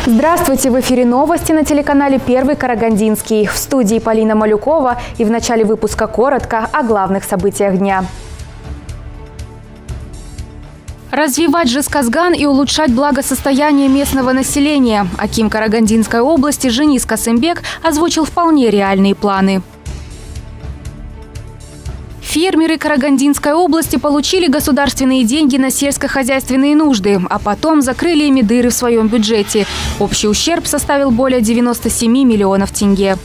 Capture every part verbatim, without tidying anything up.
Здравствуйте! В эфире новости на телеканале «Первый Карагандинский». В студии Полина Малюкова и в начале выпуска коротко о главных событиях дня. Развивать Жезказган и улучшать благосостояние местного населения. Аким Карагандинской области Женис Касымбек озвучил вполне реальные планы. Фермеры Карагандинской области получили государственные деньги на сельскохозяйственные нужды, а потом закрыли ими дыры в своем бюджете. Общий ущерб составил более девяноста семи миллионов тенге.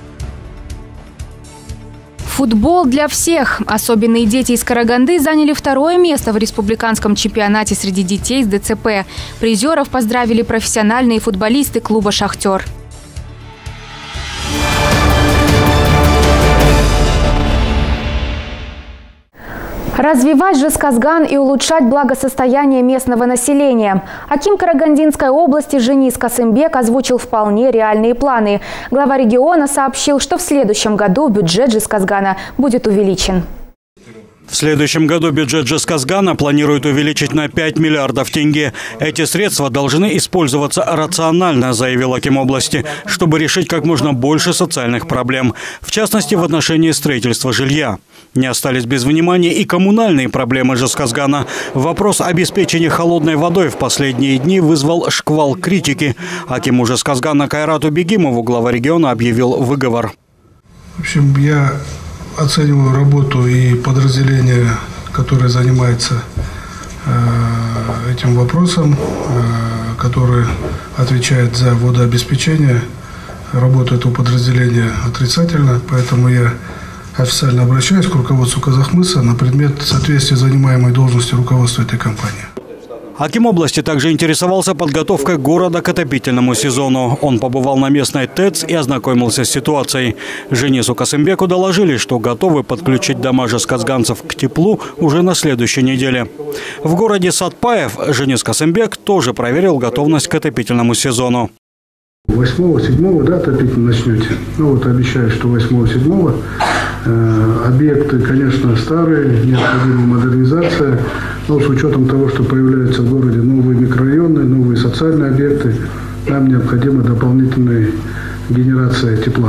Футбол для всех. Особенные дети из Караганды заняли второе место в республиканском чемпионате среди детей с ДЦП. Призеров поздравили профессиональные футболисты клуба «Шахтер». Развивать Жезказган и улучшать благосостояние местного населения. Аким Карагандинской области Женис Касымбек озвучил вполне реальные планы. Глава региона сообщил, что в следующем году бюджет Жезказгана будет увеличен. В следующем году бюджет Жезказгана планируют увеличить на пять миллиардов тенге. Эти средства должны использоваться рационально, заявил аким области, чтобы решить как можно больше социальных проблем, в частности в отношении строительства жилья. Не остались без внимания и коммунальные проблемы Жезказгана. Вопрос обеспечения холодной водой в последние дни вызвал шквал критики. Акиму Жезказгана Кайрату Бегимову глава региона объявил выговор. В общем, я оцениваю работу и подразделения, которые занимаются э, этим вопросом, э, которые отвечают за водообеспечение. Работа этого подразделения отрицательна, поэтому я официально обращаюсь к руководству Казахмыса на предмет соответствия занимаемой должности руководства этой компании. Аким области также интересовался подготовкой города к отопительному сезону. Он побывал на местной ТЭЦ и ознакомился с ситуацией. Женису Касымбеку доложили, что готовы подключить дома жезказганцев к теплу уже на следующей неделе. В городе Сатпаев Женис Касымбек тоже проверил готовность к отопительному сезону. восьмого-седьмого, да, отопить начнете? Ну вот обещаю, что восьмого-седьмого. Э, объекты, конечно, старые, необходима модернизация. Но с учетом того, что появляются в городе новые микрорайоны, новые социальные объекты, нам необходима дополнительная генерация тепла.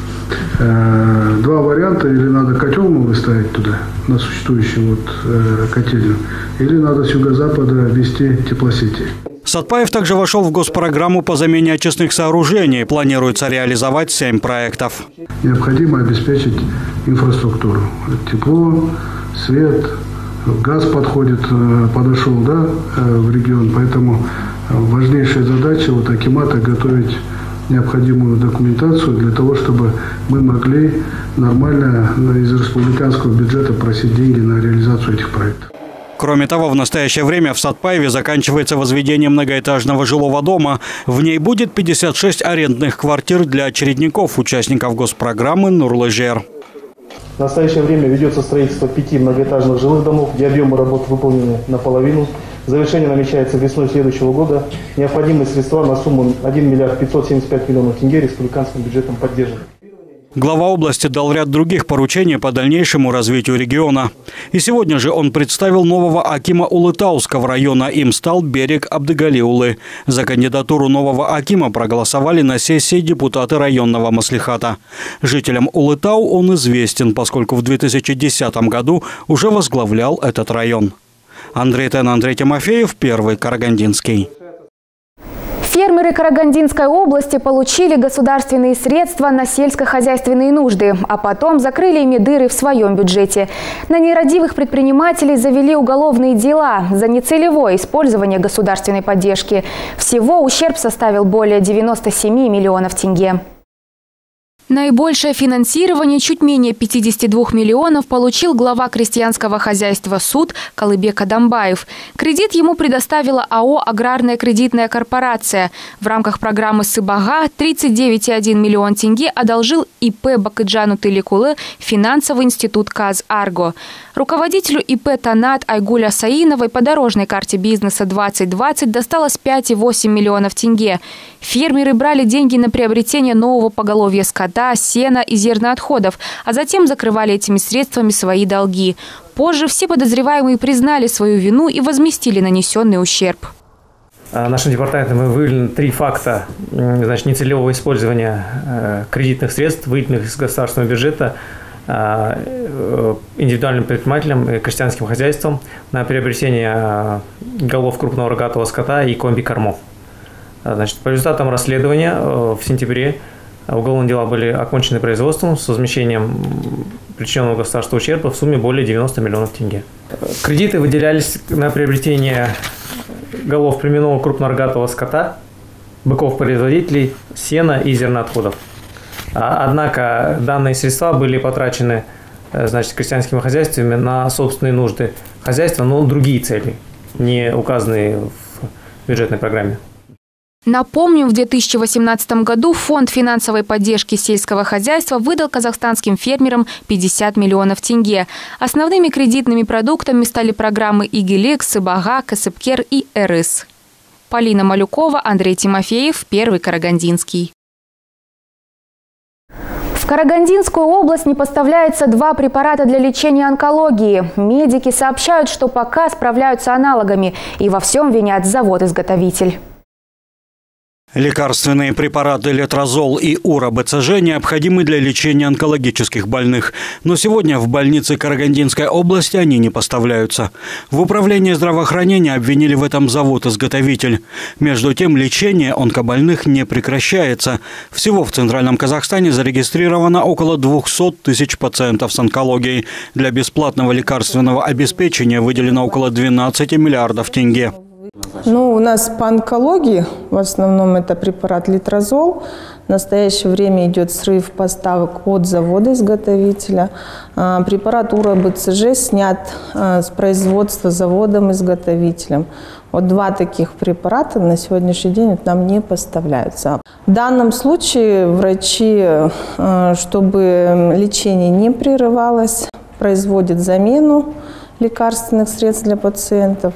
Э, два варианта: или надо котел новый ставить туда, на существующую вот, э, котельную, или надо с юго-запада ввести теплосети. Сатпаев также вошел в госпрограмму по замене очистных сооружений. Планируется реализовать семь проектов. Необходимо обеспечить инфраструктуру. Тепло, свет, газ подходит, подошел, да, в регион. Поэтому важнейшая задача вот акимата готовить необходимую документацию для того, чтобы мы могли нормально из республиканского бюджета просить деньги на реализацию этих проектов. Кроме того, в настоящее время в Сатпаеве заканчивается возведение многоэтажного жилого дома. В ней будет пятьдесят шесть арендных квартир для очередников, участников госпрограммы «Нурлы-Жер». В настоящее время ведется строительство пяти многоэтажных жилых домов, где объемы работ выполнены наполовину. Завершение намечается весной следующего года. Необходимые средства на сумму один миллиард пятьсот семьдесят пять миллионов тенге республиканским бюджетом поддержаны. Глава области дал ряд других поручений по дальнейшему развитию региона. И сегодня же он представил нового акима Улытауского района. Им стал Берег Абдыгалиулы. За кандидатуру нового акима проголосовали на сессии депутаты районного маслихата. Жителям Улытау он известен, поскольку в две тысячи десятом году уже возглавлял этот район. Андрей Тен, Андрей Тимофеев, Первый Карагандинский. Фермеры Карагандинской области получили государственные средства на сельскохозяйственные нужды, а потом закрыли ими дыры в своем бюджете. На нерадивых предпринимателей завели уголовные дела за нецелевое использование государственной поддержки. Всего ущерб составил более девяноста семи миллионов тенге. Наибольшее финансирование, чуть менее пятидесяти двух миллионов, получил глава крестьянского хозяйства «Суд» Калыбек Адамбаев. Кредит ему предоставила АО «Аграрная кредитная корпорация». В рамках программы «Сыбага» тридцать девять целых один десятых миллиона тенге одолжил ИП Бакыджану Тыликулы финансовый институт «Казарго». Руководителю ИП «Танат» Айгуля Саиновой по дорожной карте бизнеса двадцать двадцать досталось пять целых восемь десятых миллионов тенге. Фермеры брали деньги на приобретение нового поголовья скота, сена и зерноотходов, а затем закрывали этими средствами свои долги. Позже все подозреваемые признали свою вину и возместили нанесенный ущерб. Нашим департаментом выявлено три факта, значит, нецелевого использования кредитных средств, выделенных из государственного бюджета индивидуальным предпринимателям и крестьянским хозяйствам на приобретение голов крупного рогатого скота и комби-кормов. Значит, по результатам расследования в сентябре уголовные дела были окончены производством с возмещением причиненного государству ущерба в сумме более девяноста миллионов тенге. Кредиты выделялись на приобретение голов племенного крупнорогатого скота, быков-производителей, сена и зерноотходов. Однако данные средства были потрачены, значит, крестьянскими хозяйствами на собственные нужды хозяйства, но другие цели, не указанные в бюджетной программе. Напомним, в две тысячи восемнадцатом году Фонд финансовой поддержки сельского хозяйства выдал казахстанским фермерам пятьдесят миллионов тенге. Основными кредитными продуктами стали программы «Игилик», «Сыбага», «Касыпкер» и «Эрыс». Полина Малюкова, Андрей Тимофеев, Первый Карагандинский. В Карагандинскую область не поставляется два препарата для лечения онкологии. Медики сообщают, что пока справляются аналогами и во всем винят завод-изготовитель. Лекарственные препараты летрозол и ура-БЦЖ необходимы для лечения онкологических больных. Но сегодня в больнице Карагандинской области они не поставляются. В управлении здравоохранения обвинили в этом завод-изготовитель. Между тем, лечение онкобольных не прекращается. Всего в Центральном Казахстане зарегистрировано около двухсот тысяч пациентов с онкологией. Для бесплатного лекарственного обеспечения выделено около двенадцати миллиардов тенге. Ну, у нас по онкологии, в основном это препарат летрозол. В настоящее время идет срыв поставок от завода-изготовителя. Препарат ура-БЦЖ снят с производства заводом-изготовителем. Вот два таких препарата на сегодняшний день нам не поставляются. В данном случае врачи, чтобы лечение не прерывалось, производят замену лекарственных средств для пациентов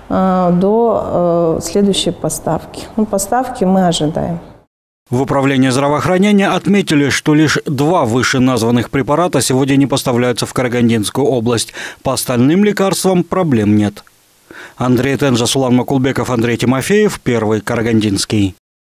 до следующей поставки. Ну, поставки мы ожидаем. В управлении здравоохранения отметили, что лишь два вышеназванных препарата сегодня не поставляются в Карагандинскую область. По остальным лекарствам проблем нет. Андрей Тенжа, Сулан Макулбеков, Андрей Тимофеев, Первый Карагандинский.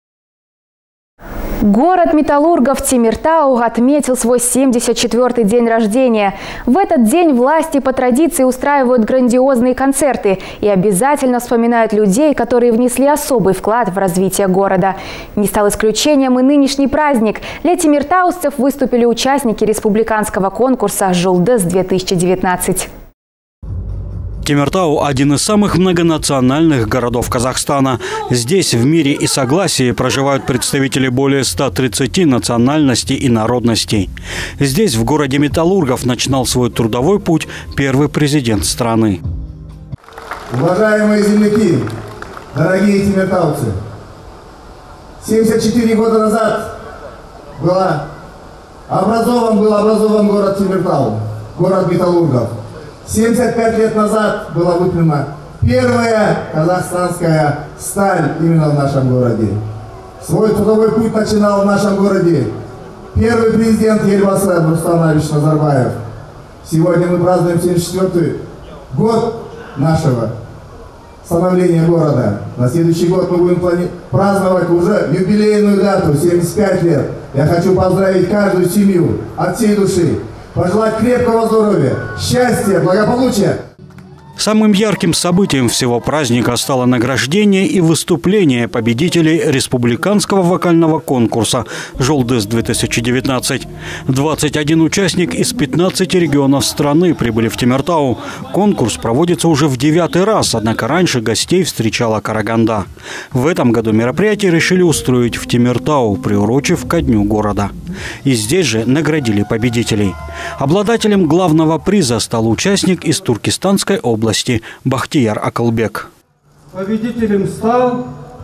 Город металлургов Темиртау отметил свой семьдесят четвёртый день рождения. В этот день власти по традиции устраивают грандиозные концерты и обязательно вспоминают людей, которые внесли особый вклад в развитие города. Не стал исключением и нынешний праздник. Для темиртаусцев выступили участники республиканского конкурса «Жолдыз-две тысячи девятнадцать». Темиртау – один из самых многонациональных городов Казахстана. Здесь в мире и согласии проживают представители более ста тридцати национальностей и народностей. Здесь, в городе металлургов, начинал свой трудовой путь первый президент страны. Уважаемые земляки, дорогие темиртауцы, семьдесят четыре года назад была образован, был образован город Темиртау, город металлургов. семьдесят пять лет назад была выпрямлена первая казахстанская сталь именно в нашем городе. Свой трудовой путь начинал в нашем городе первый президент Елбасы Нурсултан Абишевич Назарбаев. Сегодня мы празднуем семьдесят четвёртый год нашего становления города. На следующий год мы будем праздновать уже юбилейную дату, семьдесят пять лет. Я хочу поздравить каждую семью от всей души. Пожелать крепкого здоровья, счастья, благополучия. Самым ярким событием всего праздника стало награждение и выступление победителей республиканского вокального конкурса «Жолдыз-две тысячи девятнадцать». двадцать один участник из пятнадцати регионов страны прибыли в Темиртау. Конкурс проводится уже в девятый раз, однако раньше гостей встречала Караганда. В этом году мероприятие решили устроить в Темиртау, приурочив ко дню города. И здесь же наградили победителей. Обладателем главного приза стал участник из Туркестанской области Бахтияр Акылбек. Победителем стал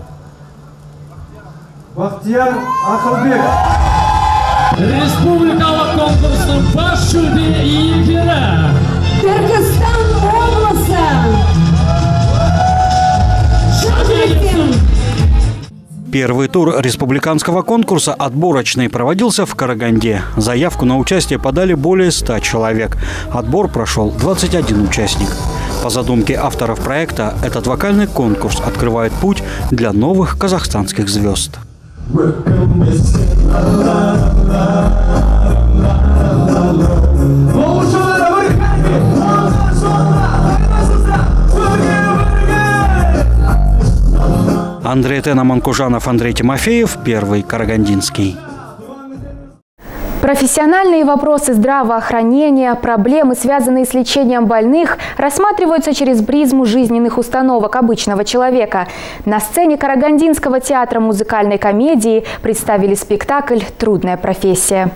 Бахтияр Акылбек. Республикалық конкурстың бас жүлде иегері Түркістан облысы. Первый тур республиканского конкурса «Отборочный» проводился в Караганде. Заявку на участие подали более ста человек. Отбор прошел двадцать один участник. По задумке авторов проекта, этот вокальный конкурс открывает путь для новых казахстанских звезд. Андрей Тена, Манкужанов, Андрей Тимофеев, Первый Карагандинский. Профессиональные вопросы здравоохранения, проблемы, связанные с лечением больных, рассматриваются через призму жизненных установок обычного человека. На сцене Карагандинского театра музыкальной комедии представили спектакль «Трудная профессия».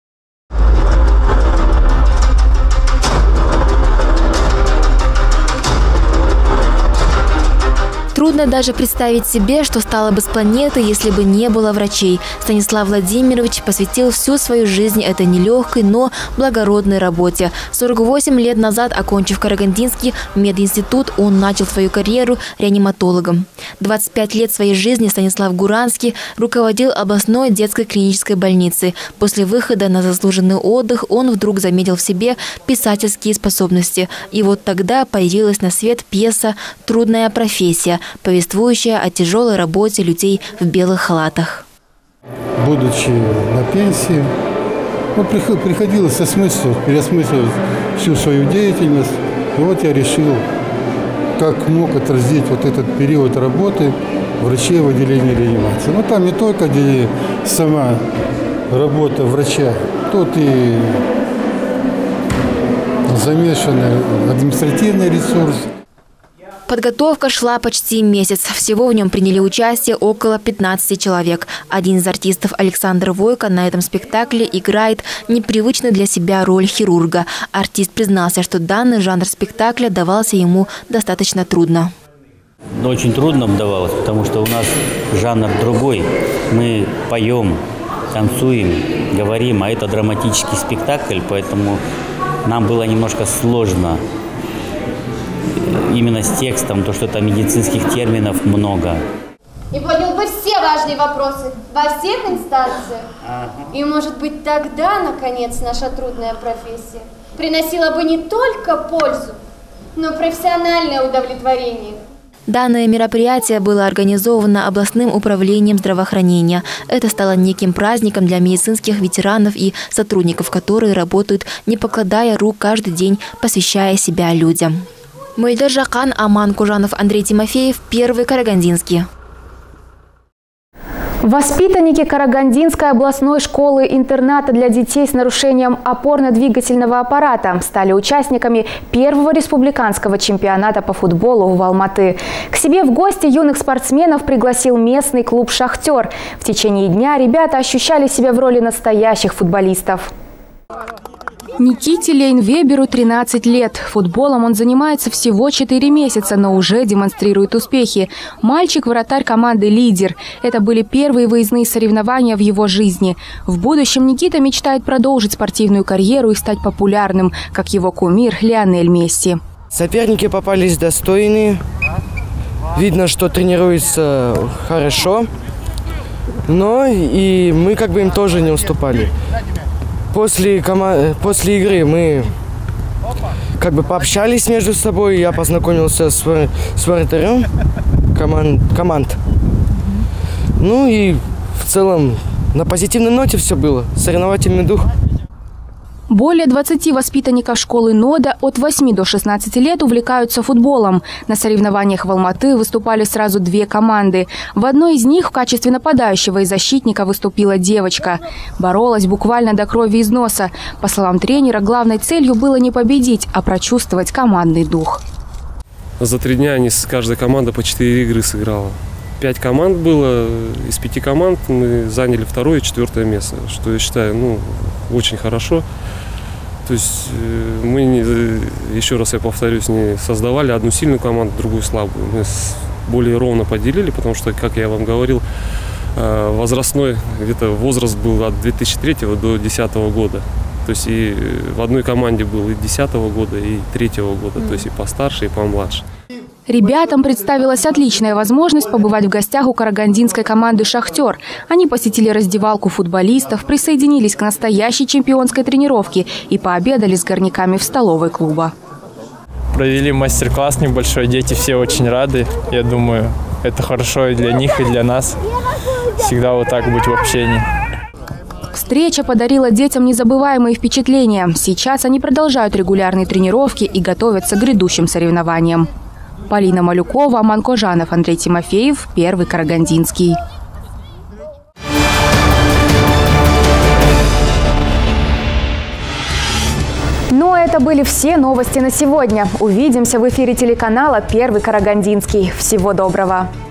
Трудно даже представить себе, что стало бы с планеты, если бы не было врачей. Станислав Владимирович посвятил всю свою жизнь этой нелегкой, но благородной работе. сорок восемь лет назад, окончив Карагандинский мединститут, он начал свою карьеру реаниматологом. двадцать пять лет своей жизни Станислав Гуранский руководил областной детской клинической больницей. После выхода на заслуженный отдых он вдруг заметил в себе писательские способности. И вот тогда появилась на свет пьеса «Трудная профессия», повествующая о тяжелой работе людей в белых халатах. Будучи на пенсии, ну, приходилось осмысливать, переосмысливать всю свою деятельность. И вот я решил, как мог отразить вот этот период работы врачей в отделении реанимации. Ну, там не только где сама работа врача, тут и замешаны административный ресурс. Подготовка шла почти месяц. Всего в нем приняли участие около пятнадцати человек. Один из артистов, Александр Войко, на этом спектакле играет непривычную для себя роль хирурга. Артист признался, что данный жанр спектакля давался ему достаточно трудно. Очень трудно давалось, потому что у нас жанр другой. Мы поем, танцуем, говорим, а это драматический спектакль, поэтому нам было немножко сложно. Именно с текстом, то, что там медицинских терминов много. И поднял бы все важные вопросы во всех инстанциях. И, может быть, тогда, наконец, наша трудная профессия приносила бы не только пользу, но и профессиональное удовлетворение. Данное мероприятие было организовано областным управлением здравоохранения. Это стало неким праздником для медицинских ветеранов и сотрудников, которые работают, не покладая рук каждый день, посвящая себя людям. Мойдер Жакан, Аман Кужанов, Андрей Тимофеев, Первый Карагандинский. Воспитанники Карагандинской областной школы-интерната для детей с нарушением опорно-двигательного аппарата стали участниками первого республиканского чемпионата по футболу в Алматы. К себе в гости юных спортсменов пригласил местный клуб «Шахтер». В течение дня ребята ощущали себя в роли настоящих футболистов. Никите Лейнвеберу тринадцать лет. Футболом он занимается всего четыре месяца, но уже демонстрирует успехи. Мальчик-вратарь команды «Лидер». Это были первые выездные соревнования в его жизни. В будущем Никита мечтает продолжить спортивную карьеру и стать популярным, как его кумир Лионель Месси. Соперники попались достойные. Видно, что тренируются хорошо. Но и мы как бы им тоже не уступали. После, кома... После игры мы как бы пообщались между собой. Я познакомился с, вор... с вратарем команд... команд. Ну и в целом на позитивной ноте все было. Соревновательный дух. Более двадцати воспитанников школы НОДА от восьми до шестнадцати лет увлекаются футболом. На соревнованиях в Алматы выступали сразу две команды. В одной из них в качестве нападающего и защитника выступила девочка. Боролась буквально до крови из носа. По словам тренера, главной целью было не победить, а прочувствовать командный дух. За три дня они с каждой командой по четыре игры сыграла. Пять команд было. Из пяти команд мы заняли второе и четвертое место, что я считаю, ну, очень хорошо. То есть мы, не, еще раз я повторюсь, не создавали одну сильную команду, другую слабую. Мы более ровно поделили, потому что, как я вам говорил, возрастной где-то возраст был от две тысячи третьего до две тысячи десятого года. То есть и в одной команде был и две тысячи десятого года, и две тысячи третьего года, то есть и постарше, и помладше. Ребятам представилась отличная возможность побывать в гостях у карагандинской команды «Шахтер». Они посетили раздевалку футболистов, присоединились к настоящей чемпионской тренировке и пообедали с горняками в столовой клуба. Провели мастер-класс небольшой, дети все очень рады. Я думаю, это хорошо и для них, и для нас. Всегда вот так быть в общении. Встреча подарила детям незабываемые впечатления. Сейчас они продолжают регулярные тренировки и готовятся к грядущим соревнованиям. Полина Малюкова, Аман Кожанов, Андрей Тимофеев, Первый Карагандинский. Ну, это были все новости на сегодня. Увидимся в эфире телеканала «Первый Карагандинский». Всего доброго!